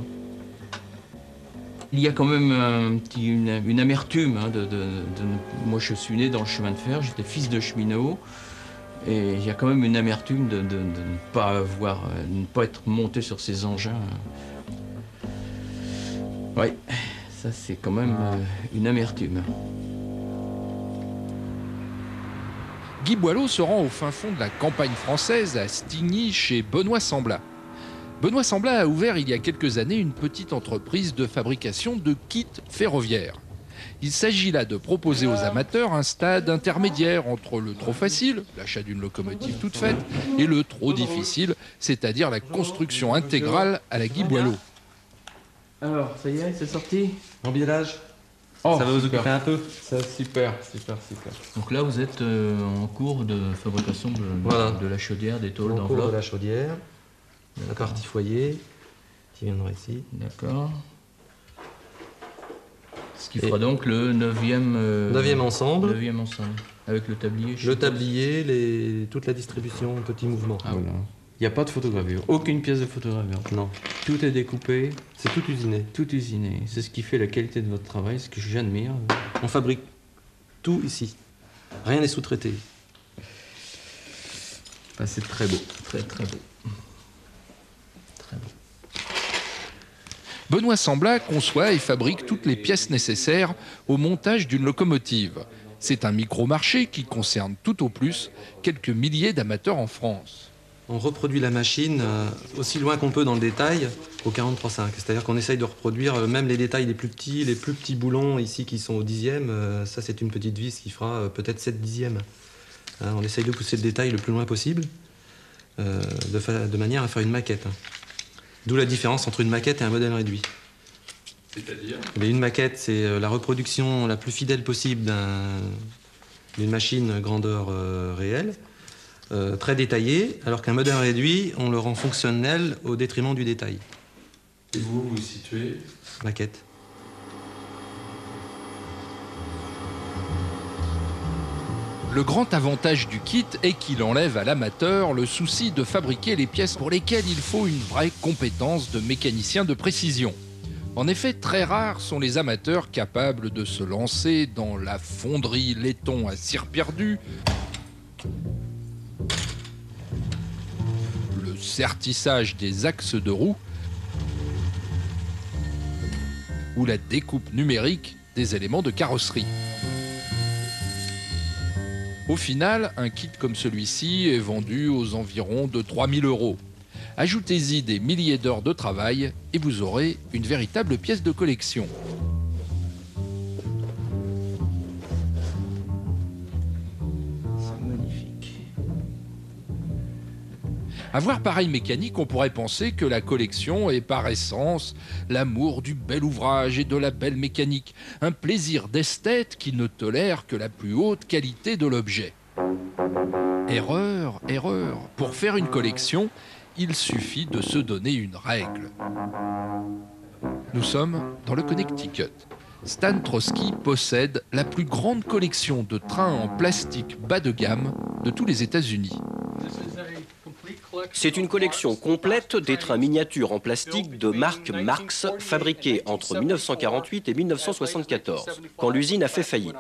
Il y a quand même un petit, une, une amertume. Hein, de, de, de, moi, je suis né dans le chemin de fer, j'étais fils de cheminot. Et il y a quand même une amertume de, de, de ne pas avoir, de ne pas être monté sur ces engins. Oui, ça c'est quand même une amertume. Guy Boileau se rend au fin fond de la campagne française, à Stigny, chez Benoît Sambla. Benoît Sambla a ouvert il y a quelques années une petite entreprise de fabrication de kits ferroviaires. Il s'agit là de proposer aux amateurs un stade intermédiaire entre le trop facile, l'achat d'une locomotive toute faite, et le trop difficile, c'est-à-dire la construction intégrale à la Guy Boileau. Alors, ça y est, c'est sorti? Emballage. Oh, ça va vous super. occuper un peu. Ça, super, super, super. Donc là, vous êtes euh, en cours de fabrication de, voilà. de la chaudière, des tôles d'enveloppe. En cours de la chaudière, la partie foyer, qui viendra ici. D'accord. Ce qui fera Et donc le neuvième, euh, neuvième ensemble. Neuvième ensemble. Avec le tablier. Le tablier, les, toute la distribution, petits mouvements. Ah voilà. Il n'y a pas de photogravure, aucune pièce de photogravure. Non. Tout est découpé. C'est tout usiné. Tout usiné. C'est ce qui fait la qualité de votre travail, ce que j'admire. On fabrique tout ici. Rien n'est sous-traité. Enfin, c'est très beau, très très beau. Très beau. Benoît Sambla conçoit et fabrique toutes les pièces nécessaires au montage d'une locomotive. C'est un micro-marché qui concerne tout au plus quelques milliers d'amateurs en France. On reproduit la machine euh, aussi loin qu'on peut dans le détail au quarante-trois cinq. C'est-à-dire qu'on essaye de reproduire euh, même les détails les plus petits, les plus petits boulons ici qui sont au dixième. Euh, ça, c'est une petite vis qui fera euh, peut-être sept dixièmes. Hein, on essaye de pousser le détail le plus loin possible euh, de, de manière à faire une maquette. Hein. D'où la différence entre une maquette et un modèle réduit. C'est-à-dire ? Une maquette, c'est la reproduction la plus fidèle possible d'une machine grandeur euh, réelle. Euh, très détaillé, alors qu'un modèle réduit, on le rend fonctionnel au détriment du détail. Et vous, vous vous situez? Maquette. Le grand avantage du kit est qu'il enlève à l'amateur le souci de fabriquer les pièces pour lesquelles il faut une vraie compétence de mécanicien de précision. En effet, très rares sont les amateurs capables de se lancer dans la fonderie laiton à cire perdue, le sertissage des axes de roue ou la découpe numérique des éléments de carrosserie. Au final, un kit comme celui-ci est vendu aux environs de trois mille euros. Ajoutez-y des milliers d'heures de travail et vous aurez une véritable pièce de collection. C'est magnifique. À voir pareille mécanique, on pourrait penser que la collection est par essence l'amour du bel ouvrage et de la belle mécanique, un plaisir d'esthète qui ne tolère que la plus haute qualité de l'objet. Erreur, erreur. Pour faire une collection, il suffit de se donner une règle. Nous sommes dans le Connecticut. Stan Trosky possède la plus grande collection de trains en plastique bas de gamme de tous les États-Unis. C'est une collection complète des trains miniatures en plastique de marque Marx fabriqués entre mille neuf cent quarante-huit et mille neuf cent soixante-quatorze, quand l'usine a fait faillite.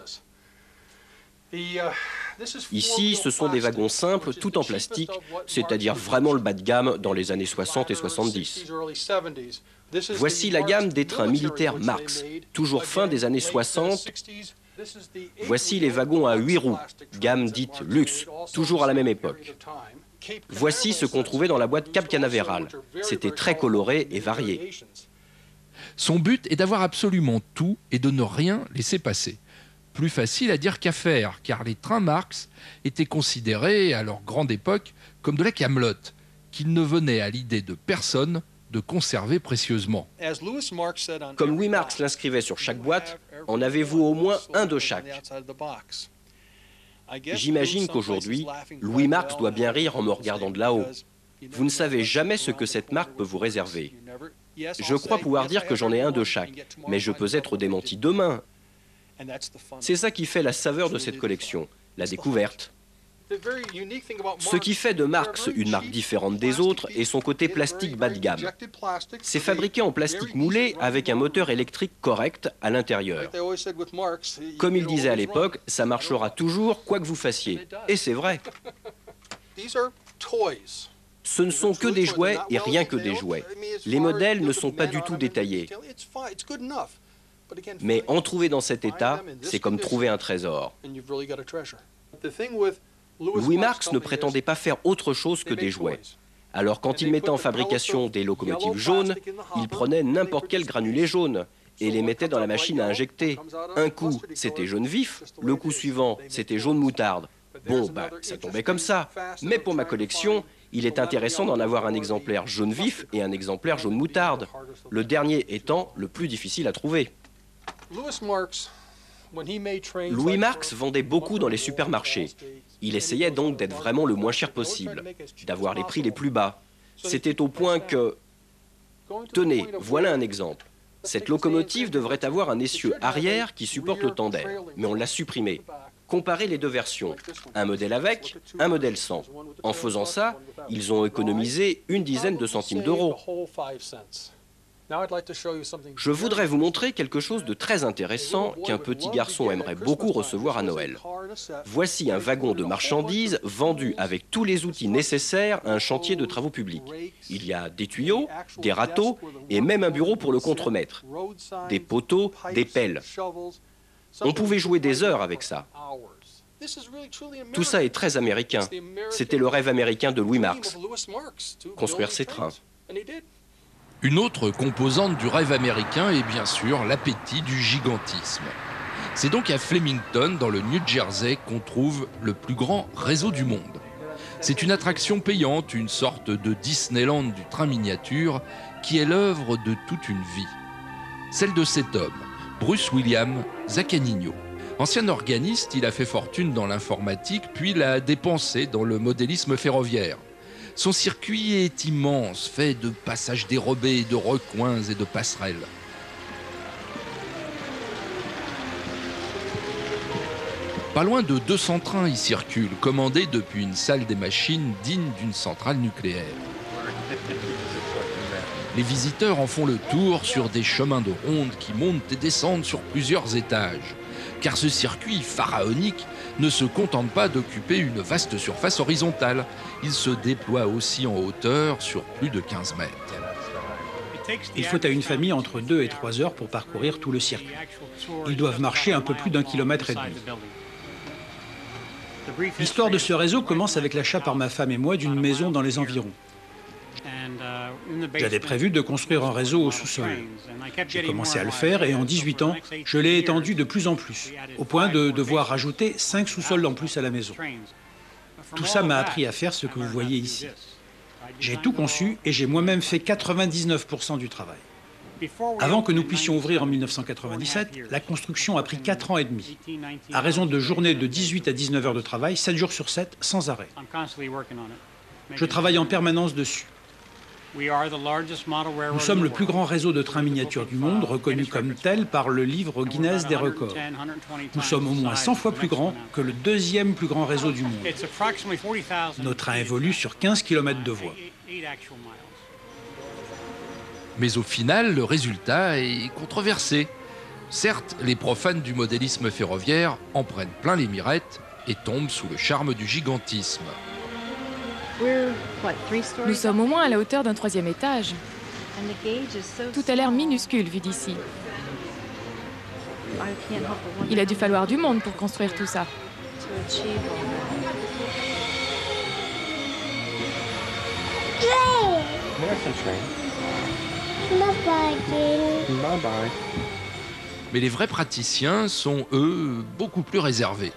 Ici, ce sont des wagons simples, tout en plastique, c'est-à-dire vraiment le bas de gamme dans les années soixante et soixante-dix. Voici la gamme des trains militaires Marx, toujours fin des années soixante. Voici les wagons à huit roues, gamme dite luxe, toujours à la même époque. Voici ce qu'on trouvait dans la boîte Cap Canaveral. C'était très coloré et varié. Son but est d'avoir absolument tout et de ne rien laisser passer. Plus facile à dire qu'à faire, car les trains Marx étaient considérés, à leur grande époque, comme de la camelote, qu'il ne venait à l'idée de personne de conserver précieusement. Comme Louis Marx l'inscrivait sur chaque boîte, en avez-vous au moins un de chaque? J'imagine qu'aujourd'hui, Louis Marx doit bien rire en me regardant de là-haut. Vous ne savez jamais ce que cette marque peut vous réserver. Je crois pouvoir dire que j'en ai un de chaque, mais je peux être démenti demain. C'est ça qui fait la saveur de cette collection, la découverte. Ce qui fait de Marx une marque différente des autres est son côté plastique bas de gamme. C'est fabriqué en plastique moulé avec un moteur électrique correct à l'intérieur. Comme il disait à l'époque, ça marchera toujours quoi que vous fassiez. Et c'est vrai. Ce ne sont que des jouets et rien que des jouets. Les modèles ne sont pas du tout détaillés. Mais en trouver dans cet état, c'est comme trouver un trésor. Louis Marx ne prétendait pas faire autre chose que des jouets. Alors quand il mettait en fabrication des locomotives jaunes, il prenait n'importe quel granulé jaune et les mettait dans la machine à injecter. Un coup, c'était jaune vif, le coup suivant, c'était jaune moutarde. Bon, bah, ça tombait comme ça. Mais pour ma collection, il est intéressant d'en avoir un exemplaire jaune vif et un exemplaire jaune moutarde, le dernier étant le plus difficile à trouver. Louis Marx vendait beaucoup dans les supermarchés. Il essayait donc d'être vraiment le moins cher possible, d'avoir les prix les plus bas. C'était au point que... Tenez, voilà un exemple. Cette locomotive devrait avoir un essieu arrière qui supporte le tandem, mais on l'a supprimé. Comparez les deux versions, un modèle avec, un modèle sans. En faisant ça, ils ont économisé une dizaine de centimes d'euros. Je voudrais vous montrer quelque chose de très intéressant qu'un petit garçon aimerait beaucoup recevoir à Noël. Voici un wagon de marchandises vendu avec tous les outils nécessaires à un chantier de travaux publics. Il y a des tuyaux, des râteaux et même un bureau pour le contremaître, des poteaux, des pelles. On pouvait jouer des heures avec ça. Tout ça est très américain. C'était le rêve américain de Louis Marx, construire ses trains. Une autre composante du rêve américain est bien sûr l'appétit du gigantisme. C'est donc à Flemington, dans le New Jersey, qu'on trouve le plus grand réseau du monde. C'est une attraction payante, une sorte de Disneyland du train miniature, qui est l'œuvre de toute une vie. Celle de cet homme, Bruce William Zaccagnino. Ancien organiste, il a fait fortune dans l'informatique, puis l'a dépensé dans le modélisme ferroviaire. Son circuit est immense, fait de passages dérobés, de recoins et de passerelles. Pas loin de deux cents trains y circulent, commandés depuis une salle des machines digne d'une centrale nucléaire. Les visiteurs en font le tour sur des chemins de ronde qui montent et descendent sur plusieurs étages. Car ce circuit pharaonique ne se contente pas d'occuper une vaste surface horizontale. Il se déploie aussi en hauteur sur plus de quinze mètres. Il faut à une famille entre deux et trois heures pour parcourir tout le circuit. Ils doivent marcher un peu plus d'un kilomètre et demi. L'histoire de ce réseau commence avec l'achat par ma femme et moi d'une maison dans les environs. J'avais prévu de construire un réseau au sous-sol. J'ai commencé à le faire et en dix-huit ans, je l'ai étendu de plus en plus, au point de devoir rajouter cinq sous-sols en plus à la maison. Tout ça m'a appris à faire ce que vous voyez ici. J'ai tout conçu et j'ai moi-même fait quatre-vingt-dix-neuf pour cent du travail. Avant que nous puissions ouvrir en mille neuf cent quatre-vingt-dix-sept, la construction a pris quatre ans et demi, à raison de journées de dix-huit à dix-neuf heures de travail, sept jours sur sept, sans arrêt. Je travaille en permanence dessus. Nous sommes le plus grand réseau de trains miniatures du monde, reconnu comme tel par le livre Guinness des records. Nous sommes au moins cent fois plus grands que le deuxième plus grand réseau du monde. Nos trains évoluent sur quinze kilomètres de voies. Mais au final, le résultat est controversé. Certes, les profanes du modélisme ferroviaire en prennent plein les mirettes et tombent sous le charme du gigantisme. Nous sommes au moins à la hauteur d'un troisième étage. Tout a l'air minuscule vu d'ici. Il a dû falloir du monde pour construire tout ça. Mais les vrais praticiens sont, eux, beaucoup plus réservés.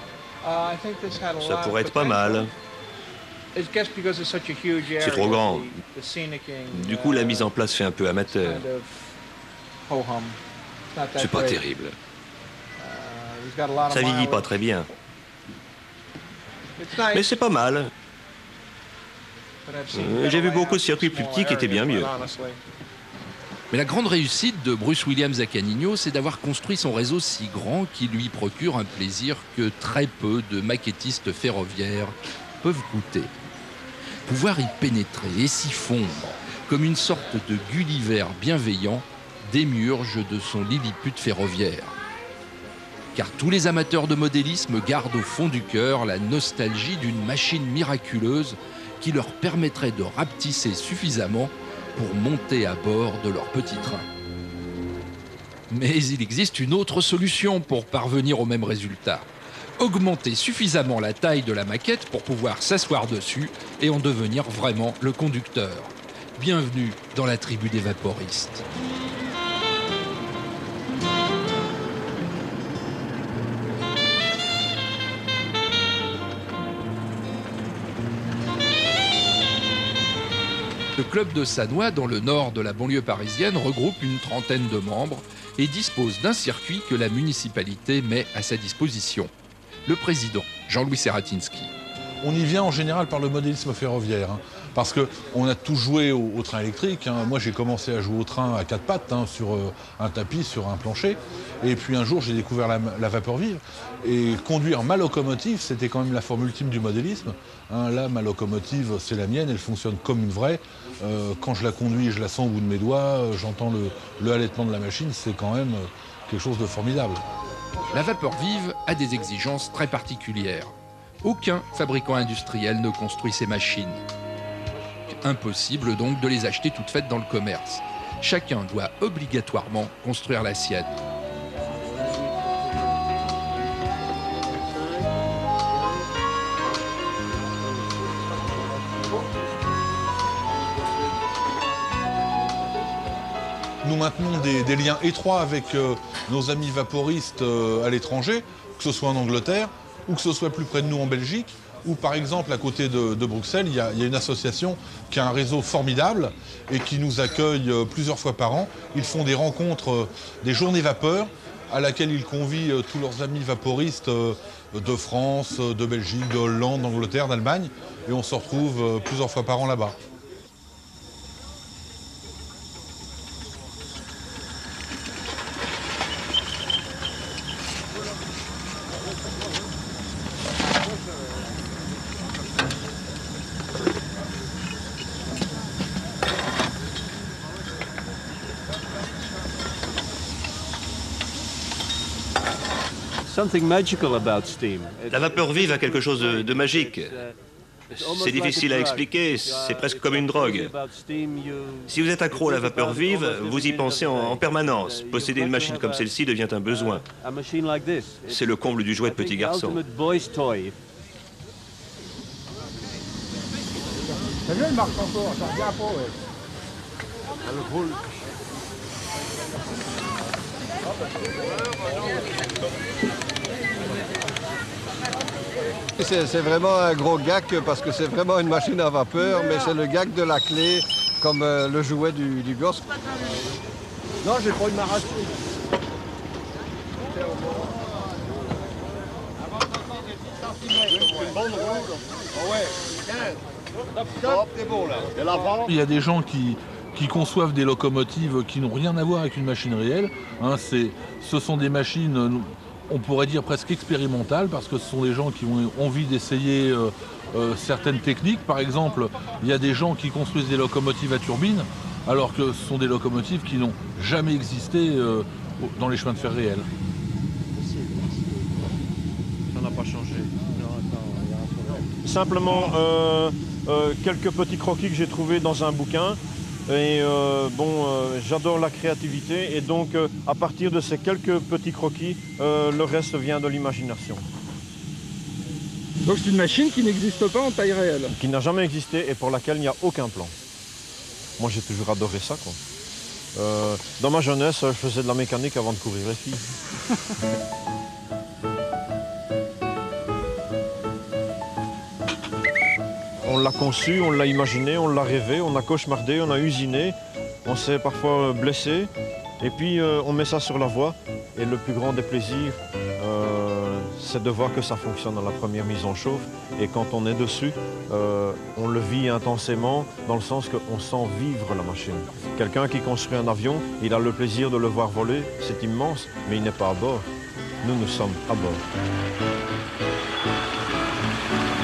Ça pourrait être pas mal. C'est trop grand. Du coup, la mise en place fait un peu amateur. C'est pas terrible. Ça vieillit pas très bien. Mais c'est pas mal. J'ai vu beaucoup de circuits plus petits qui étaient bien mieux. Mais la grande réussite de Bruce Williams à Canigno, c'est d'avoir construit son réseau si grand qu'il lui procure un plaisir que très peu de maquettistes ferroviaires peuvent goûter. Pouvoir y pénétrer et s'y fondre, comme une sorte de Gulliver bienveillant, démiurge de son Lilliput ferroviaire. Car tous les amateurs de modélisme gardent au fond du cœur la nostalgie d'une machine miraculeuse qui leur permettrait de rapetisser suffisamment pour monter à bord de leur petit train. Mais il existe une autre solution pour parvenir au même résultat. Augmenter suffisamment la taille de la maquette pour pouvoir s'asseoir dessus et en devenir vraiment le conducteur. Bienvenue dans la tribu des vaporistes. Le club de Sannois, dans le nord de la banlieue parisienne, regroupe une trentaine de membres et dispose d'un circuit que la municipalité met à sa disposition. Le président, Jean-Louis Seratinski. On y vient en général par le modélisme ferroviaire, hein, parce qu'on a tous joué au, au train électrique. Hein. Moi, j'ai commencé à jouer au train à quatre pattes, hein, sur euh, un tapis, sur un plancher. Et puis un jour, j'ai découvert la, la vapeur vive. Et conduire ma locomotive, c'était quand même la forme ultime du modélisme. Hein, là, ma locomotive, c'est la mienne, elle fonctionne comme une vraie. Euh, quand je la conduis, je la sens au bout de mes doigts, euh, j'entends le, le halètement de la machine, c'est quand même euh, quelque chose de formidable. La vapeur vive a des exigences très particulières. Aucun fabricant industriel ne construit ces machines. Impossible donc de les acheter toutes faites dans le commerce. Chacun doit obligatoirement construire la sienne. Nous maintenons des, des liens étroits avec euh, nos amis vaporistes euh, à l'étranger, que ce soit en Angleterre, ou que ce soit plus près de nous en Belgique, ou par exemple à côté de, de Bruxelles, il y, a, il y a une association qui a un réseau formidable et qui nous accueille euh, plusieurs fois par an. Ils font des rencontres, euh, des journées vapeur, à laquelle ils convient euh, tous leurs amis vaporistes euh, de France, de Belgique, de Hollande, d'Angleterre, d'Allemagne. Et on se retrouve euh, plusieurs fois par an là-bas. La vapeur vive a quelque chose de, de magique. C'est difficile à expliquer, c'est presque comme une drogue. Si vous êtes accro à la vapeur vive, vous y pensez en, en permanence. Posséder une machine comme celle-ci devient un besoin. C'est le comble du jouet de petit garçon. C'est bien, il marche encore, ça revient pas, ouais. Elle roule. C'est vraiment un gros gag parce que c'est vraiment une machine à vapeur, mais c'est le gag de la clé comme euh, le jouet du, du gosse. Non, j'ai pas eu de m'arracher. Une bonne roue, là. Ouais, il y a des gens qui, qui conçoivent des locomotives qui n'ont rien à voir avec une machine réelle. Hein, c'est, ce sont des machines, on pourrait dire presque expérimentales, parce que ce sont des gens qui ont envie d'essayer euh, euh, certaines techniques. Par exemple, il y a des gens qui construisent des locomotives à turbine, alors que ce sont des locomotives qui n'ont jamais existé euh, dans les chemins de fer réels. Ça n'a pas changé. Simplement euh, euh, quelques petits croquis que j'ai trouvés dans un bouquin. Et euh, bon, euh, j'adore la créativité et donc euh, à partir de ces quelques petits croquis, euh, le reste vient de l'imagination. Donc c'est une machine qui n'existe pas en taille réelle? Qui n'a jamais existé et pour laquelle il n'y a aucun plan. Moi j'ai toujours adoré ça, quoi. Euh, dans ma jeunesse, je faisais de la mécanique avant de courir les filles. On l'a conçu, on l'a imaginé, on l'a rêvé, on a cauchemardé, on a usiné, on s'est parfois blessé, et puis euh, on met ça sur la voie. Et le plus grand des plaisirs, euh, c'est de voir que ça fonctionne dans la première mise en chauffe. Et quand on est dessus, euh, on le vit intensément, dans le sens qu'on sent vivre la machine. Quelqu'un qui construit un avion, il a le plaisir de le voir voler, c'est immense, mais il n'est pas à bord. Nous, nous sommes à bord.